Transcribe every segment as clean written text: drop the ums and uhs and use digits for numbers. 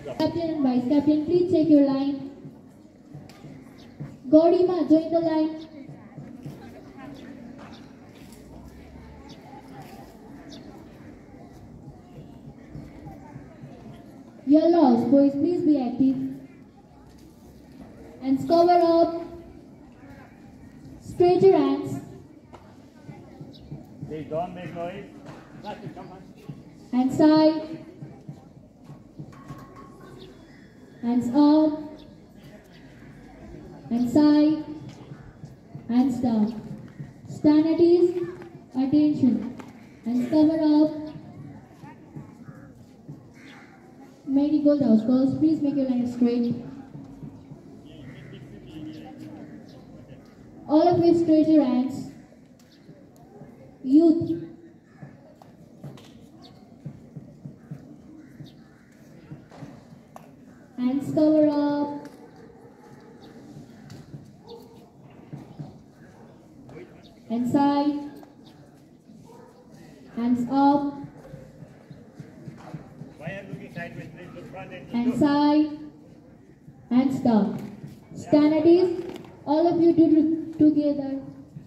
Captain and Vice Captain, please take your line. Gaurima, join the line. Yellows, boys, please be active. And cover up. Straight your hands. Please don't make noise. Hands side. Hands up. Hands side. Hands down. Stand at ease. Attention. Hands cover up. Marigold house girls, please make your line straight. All of you straight your hands. Youth. Hands cover up. Hands side. Hands up. Hands side. Hands down. Stand at ease. All of you do together.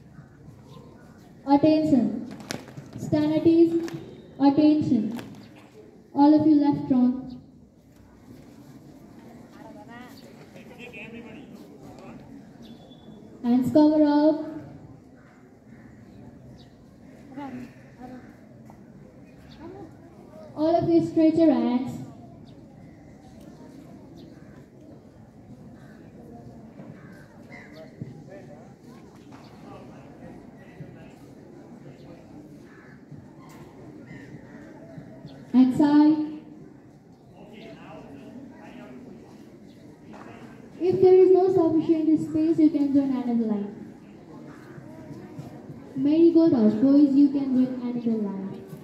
Attention. Stand at ease. Attention. All of you left front. Hands cover up. All of you straight your hands. Hands side. If there is no sufficient space, you can join another line. Marigold house boys, you can join another line.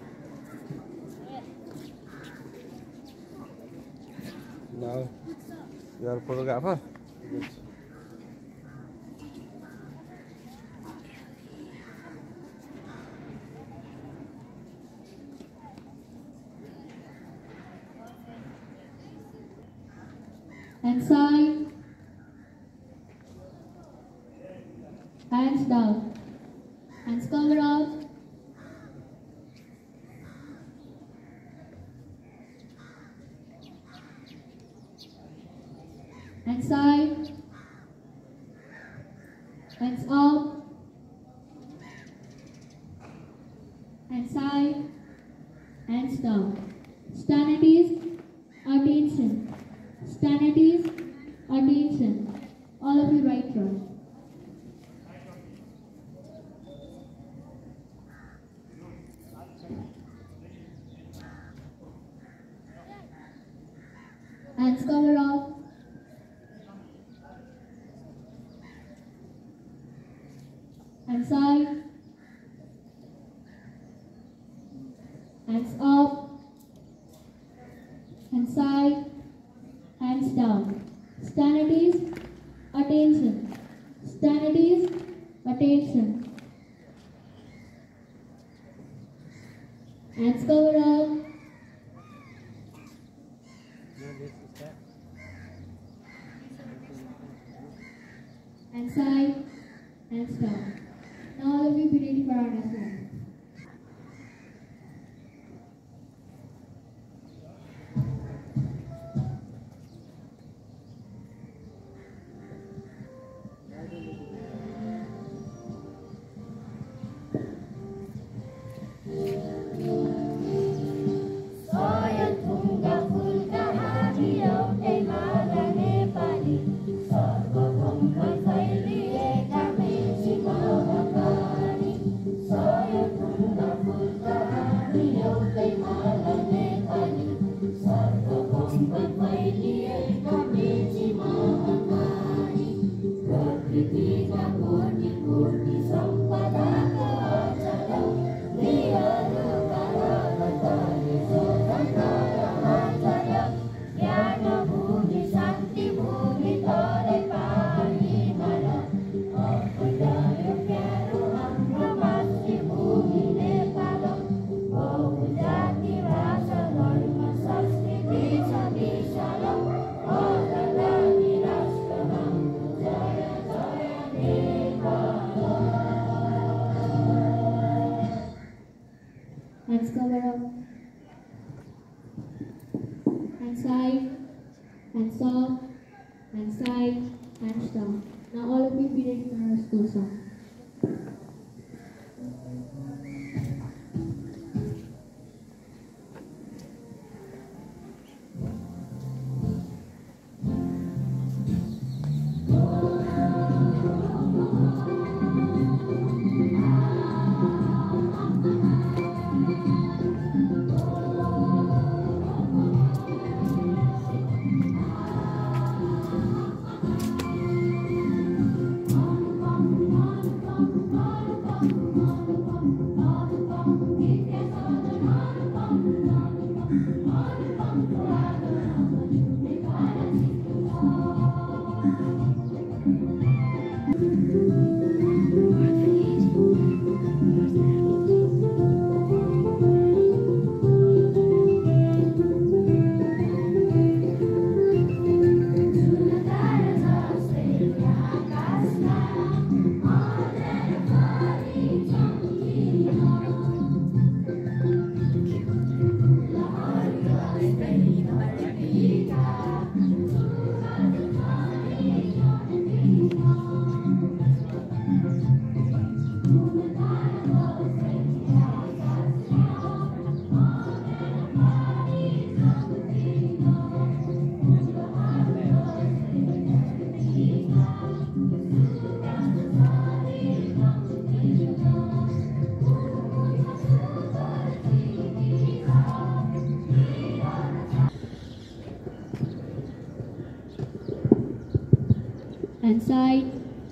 Now, you are a photographer? Good. Hands side. Hands down. Hands cover up. Hands side. Hands up. Hands side. Hands down. Stand at ease. Attention. Stand at ease. Attention. All of you right front. Hands cover up. Hands side. Hands up. Hands side. Hands down. Stand at ease. Attention. Stand at ease. Attention. Hands cover up. Hands side. Hands down. Now all of you be ready for our next one. Soy and side, and soft, and side, and stop. Now all of you be ready for our school song. And side,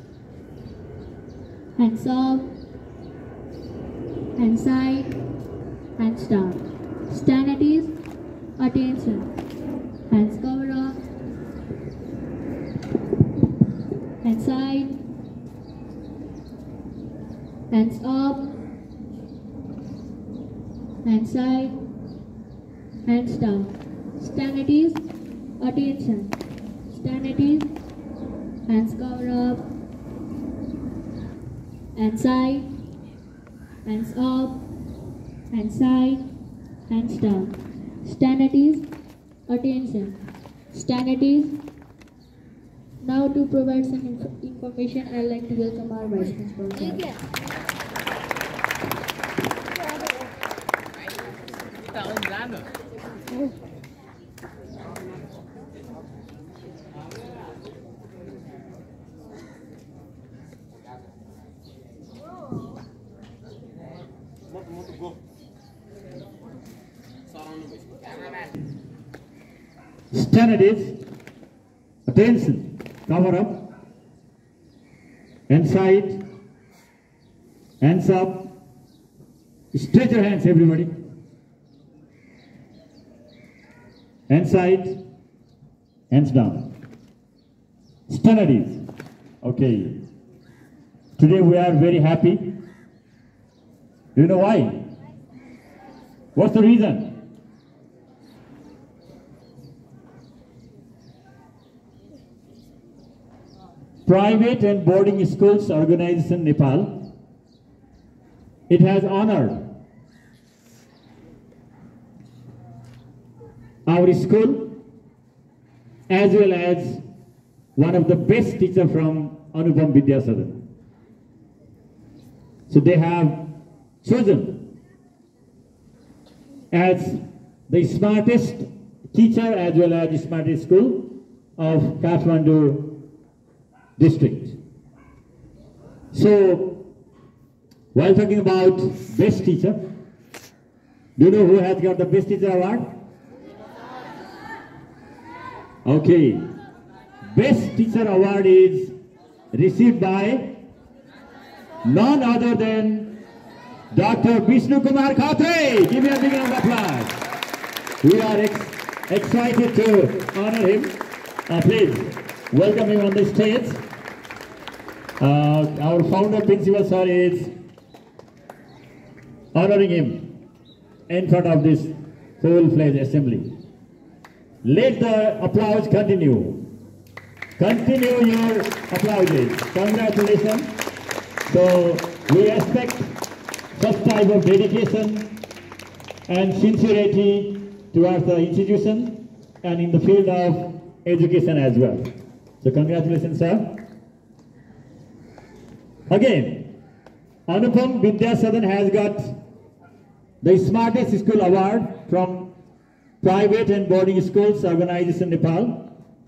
and soft, and side, and stop. Stand at ease, attention. Hands cover up, and side, hands up, and side, and stop. Stand at ease, attention. Stand at ease. Hands cover up, and side, hands up, and side, and stop. Stand at ease, attention. Stand at ease. Now to provide some information, I'd like to welcome our Vice Principal. Stand at ease, attention, cover up, and side, hands up, stretch your hands everybody, hands side, hands down, stand at ease. Okay, today we are very happy. Do you know why? What's the reason? Private and Boarding Schools Organization Nepal, it has honored our school as well as one of the best teachers from Anupam Vidyasadhan. So they have chosen as the smartest teacher as well as the smartest school of Kathmandu district. So, while talking about best teacher, do you know who has got the best teacher award? Okay, best teacher award is received by none other than Dr. Vishnu Kumar Khatre. Give me a big round of applause. We are excited to honor him. Please welcome him on the stage. Our founder principal sir is honoring him in front of this full-fledged assembly. Let the applause continue. Continue your applauses. Congratulations. So we expect such type of dedication and sincerity towards the institution and in the field of education as well. So congratulations, sir. Again, Anupam Vidyasadan has got the Smartest School Award from Private and Boarding Schools Organization Nepal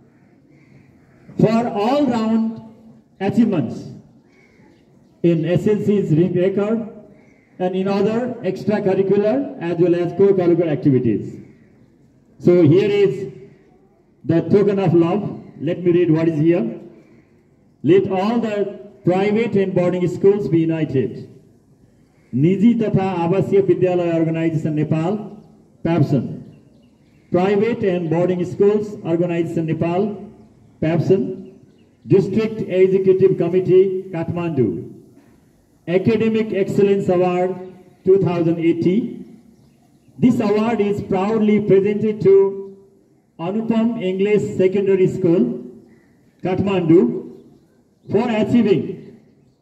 for all-round achievements in SLC's record and in other extracurricular as well as co-curricular activities. So here is the token of love. Let me read what is here. Let all the private and boarding schools be united. Niji Tatha Avasya Vidyalaya Organization Nepal, PAPSON. Private and boarding schools Organization Nepal, PAPSON. District Executive Committee, Kathmandu. Academic Excellence Award 2018. This award is proudly presented to Anupam English Secondary School, Kathmandu, for achieving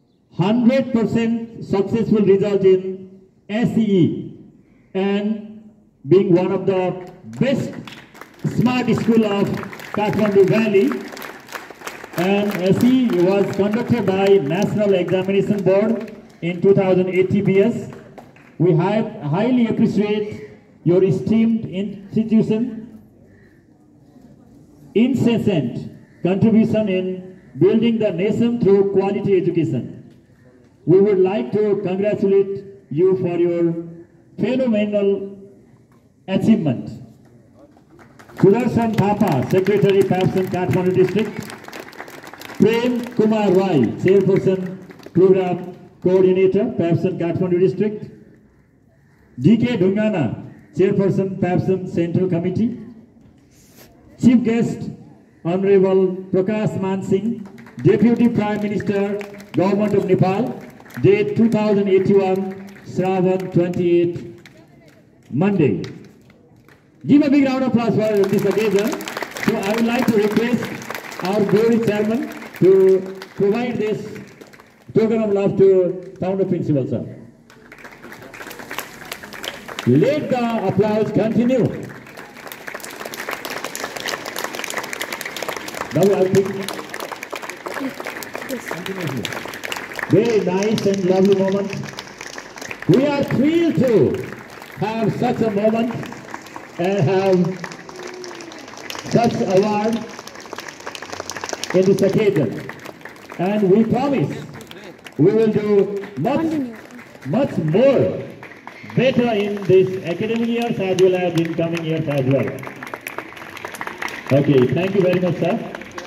100% successful result in SEE and being one of the best smart school of Kathmandu Valley. And SEE was conducted by National Examination Board in 2008 TBS. We highly appreciate your esteemed institution, incessant contribution in building the nation through quality education. We would like to congratulate you for your phenomenal achievement. Sudarshan Thapa, Secretary, PAPSON, Kathmandu District. Prem Kumar Rai, Chairperson, Program Coordinator, PAPSON, Kathmandu District. D.K. Dhungana, Chairperson, PAPSON Central Committee. Chief Guest, Honorable Prakash Man Singh, Deputy Prime Minister, Government of Nepal, date 2081, Shravan 28, Monday. Give a big round of applause for this occasion. So I would like to request our board chairman to provide this token of love to Founder Principal, sir. Let the applause continue. Now I think very nice and lovely moment. We are thrilled to have such a moment and have such award in this occasion. And we promise we will do much more better in this academic years as well as in coming years as well. Okay, thank you very much, sir.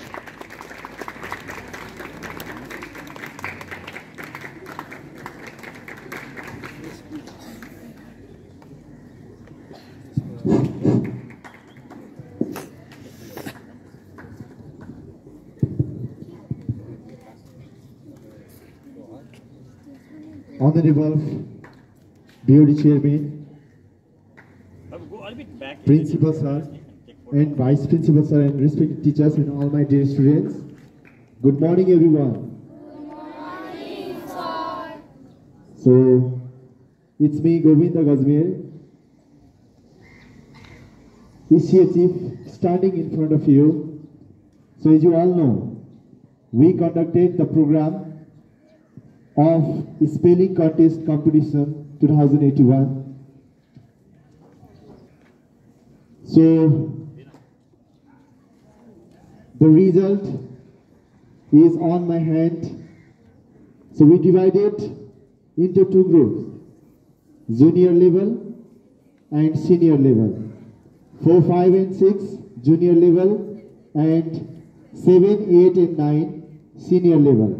Honorable BOD Chairman, Principal Sir, and Vice Principal Sir, and respected teachers and all my dear students. Good morning, everyone. Good morning, sir. So, it's me, Govinda Gazmir, Chief, standing in front of you. So, as you all know, we conducted the program of Spelling Contest Competition 2081. So, the result is on my hand. So, we divided into two groups, junior level and senior level. 4, 5 and 6 junior level and 7, 8 and 9 senior level.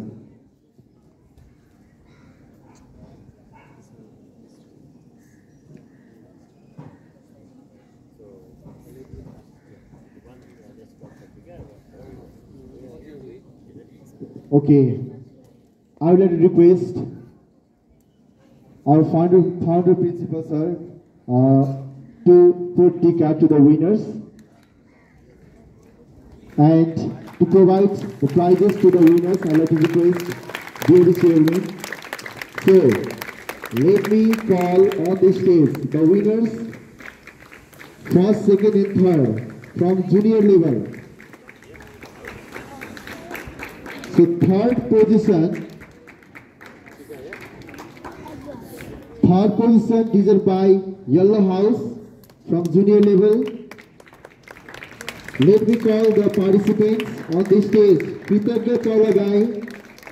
Okay, I would like to request our founder principal sir to put the card to the winners and to provide the prizes to the winners. I would like to request the chairman. So, let me call on the stage the winners, first, second and third from junior level. So third position deserved by Yellow House from junior level. Let me call the participants on this stage. Kritagya Chaulagai,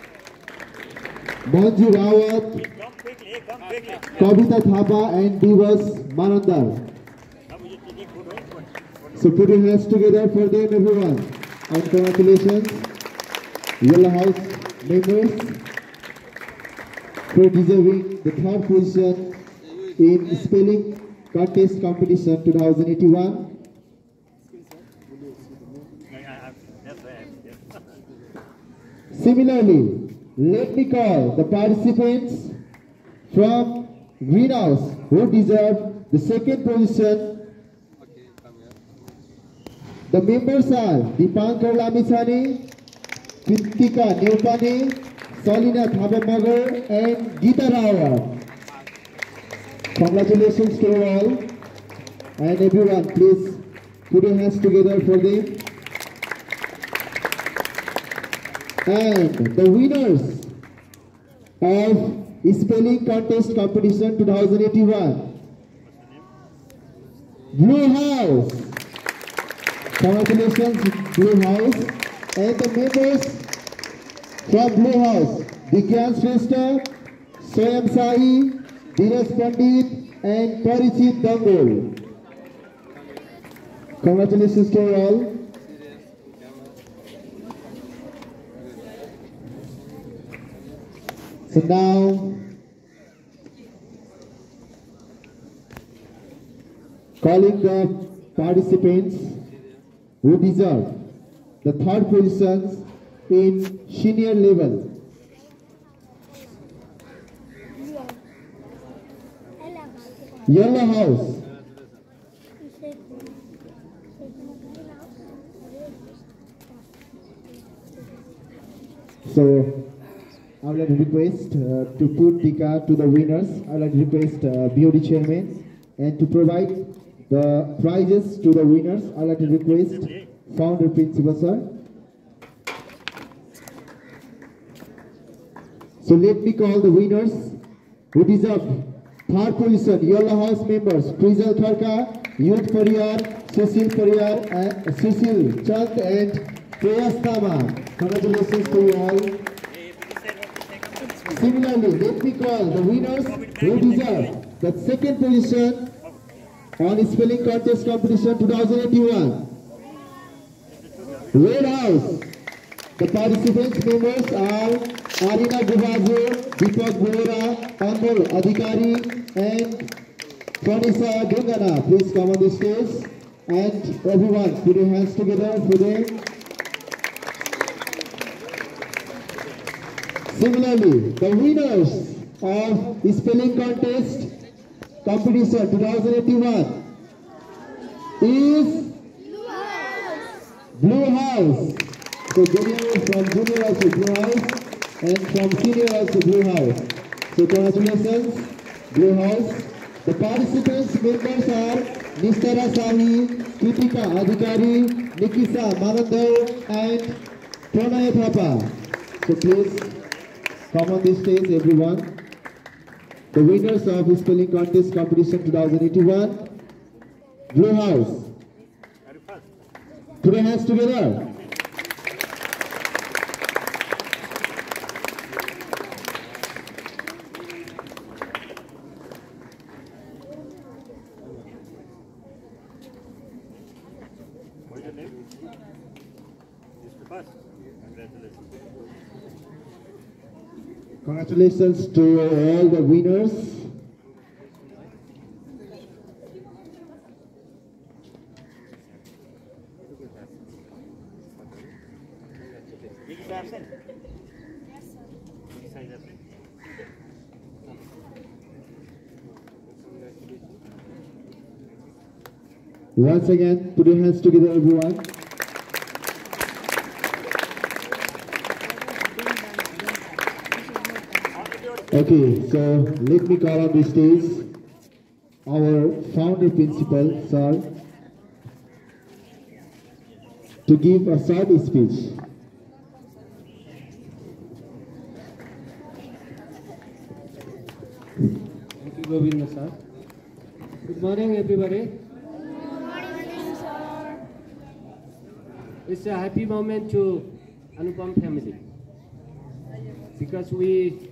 Manju Rawat, Kavita Thapa and Divas Manandar. So put your hands together for them, everyone. And congratulations, Yellow House members, for deserving the third position in spelling contest competition 2081. Similarly, let me call the participants from Greenhouse who deserve the second position. The members are Dipankar Lamisani, Kritika Neupani, Salina Thapamagar and Geeta Rawat. Congratulations to all, and everyone, please put your hands together for them. And the winners of spelling contest competition 2081, Blue House. Congratulations, Blue House. And the members from Blue House, Vigyan Shrestha, Swayam Sahi, Dheeraj Pandit and Parichit Dangol. Congratulations to all. So now, calling the participants who deserve the third positions in senior level. Yellow House. So I would like to request to put Tika to the winners. I would like to request BOD chairman, and to provide the prizes to the winners, I would like to request founder principal sir. So let me call the winners who deserve third position. Yellow House members Prizal Tharka, Youth Pariyar, Sushil Pariyar, and Sushil Chand and Prayas Tama. Congratulations to you all. Similarly, let me call the winners who deserve the second position on spelling contest competition 2081. Red House. The participants members are Arina Gubazo, Deepak Bohra, Anmol Adhikari and Pranisa Dungana. Please come on the stage, and everyone put your hands together for them. Similarly, the winners of spelling contest competition 2081 is Blue House. So junior from junior also Blue House, and from senior also Blue House. So congratulations, Blue House. The participants members are Nistara Sahi, Kritika Adhikari, Nikisa Manandar and Pranay Thapa. So please come on this stage, everyone. The winners of spelling contest competition 2081, Blue House. Put your hands together. Congratulations to all the winners. Once again, put your hands together, everyone. Okay, so let me call on the stage our founder principal, sir. to give a short speech. Thank you, Govinda sir. Good morning, everybody. Good morning, sir. It's a happy moment to Anupam family because we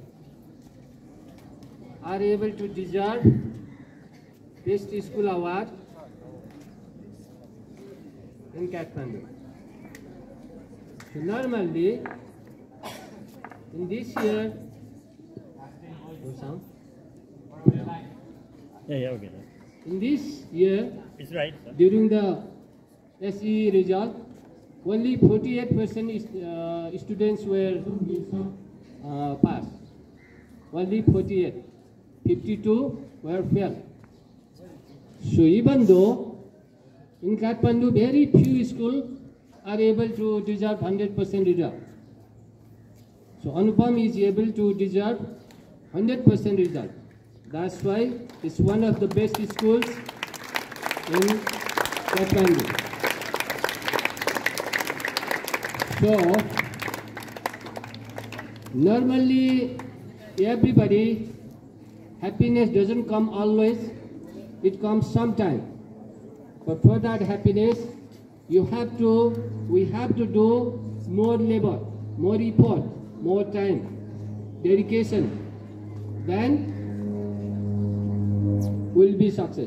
are able to deserve Best School Award in Kathmandu. So normally, in this year, no sound? Yeah, okay. In this year, It's right. during the SE result, only 48% students were passed. Only 48. 52 were failed. So even though in Kathmandu very few schools are able to deserve 100% result. So Anupam is able to deserve 100% result. That's why it's one of the best schools in Kathmandu. So normally everybody, happiness doesn't come always, it comes sometime. But for that happiness, we have to do more labor, more effort, more time, dedication. Then we'll be success.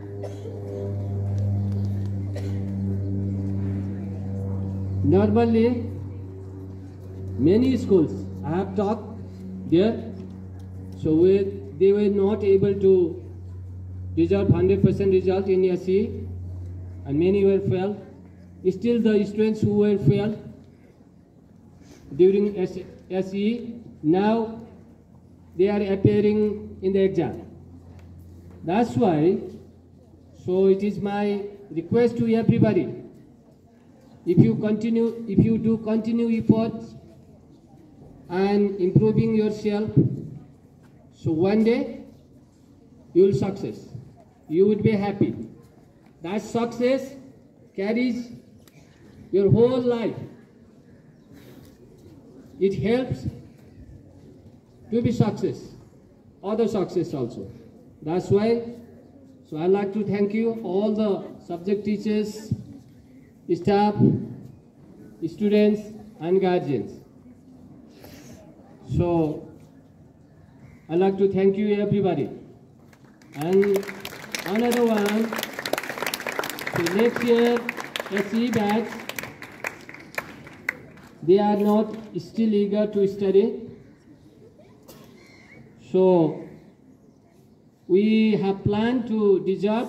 Normally, many schools I have talked there, so they were not able to deserve 100% result in SE, and many were failed. Still, the students who were failed during SE, now they are appearing in the exam. That's why, so it is my request to everybody, if you do continue efforts and improving yourself, so one day you will success. You would be happy. That success carries your whole life. It helps to be success, other success also. That's why, so I'd like to thank you, all the subject teachers, staff, students, and guardians. So, I'd like to thank you, everybody. And another one, so next year, SE batch, they are not still eager to study. So, we have planned to deserve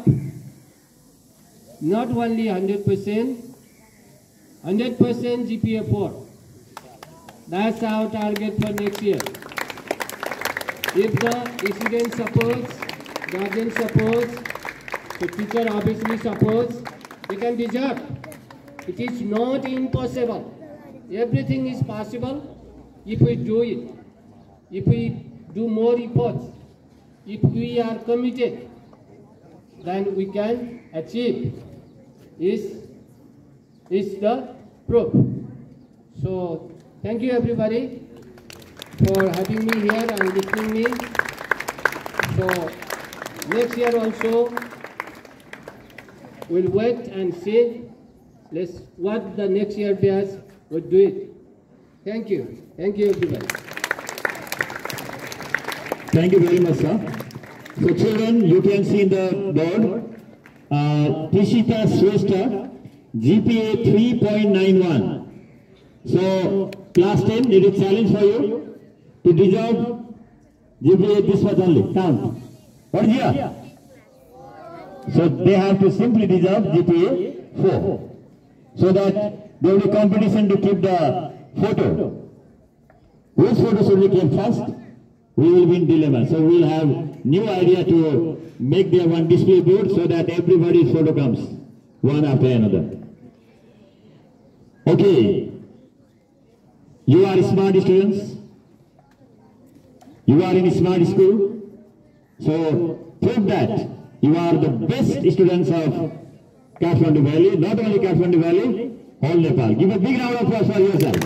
not only 100% GPA 4. That's our target for next year. If the student supports, guardian supports, the teacher obviously supports, they can deserve. It is not impossible. Everything is possible if we do it. If we do more efforts, if we are committed, then we can achieve. Is the proof. So thank you everybody for having me here and listening me. So next year also we'll wait and see what the next year does. We'll do it. Thank you. Thank you everybody. Thank you very much, sir. So children, you can see in the board, Tishita Swesta, GPA 3.91. So class 10, did it challenge for you to deserve GPA this much only? Count. What is here? So they have to simply deserve GPA 4. So that there will be competition to keep the photo. Whose photo should we keep first? We will be in dilemma. So we will have new idea to make their one display board so that everybody's photo comes one after another. Okay. You are smart students. You are in smart school. So prove that you are the best students of Kathmandu Valley. Not only Kathmandu Valley, Whole Nepal. Give a big round of applause for yourself.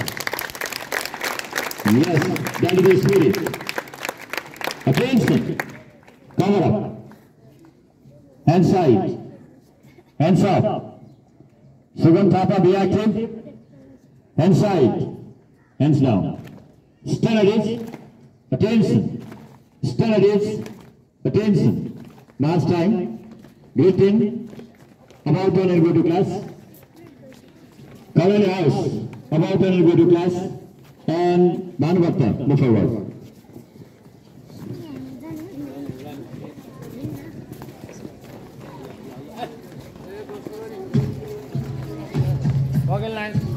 Yes, that is the spirit. Attention. Cover up. Hand side. Hands up. Sugam Thapa, be active. Hand side. Hands down. Stand at it. Attention. Stand at it. Attention. Last time. Greeting. About one and go to class. Cover your house. About one and go to class. And Bhanubhakta, move forward. Walk in line.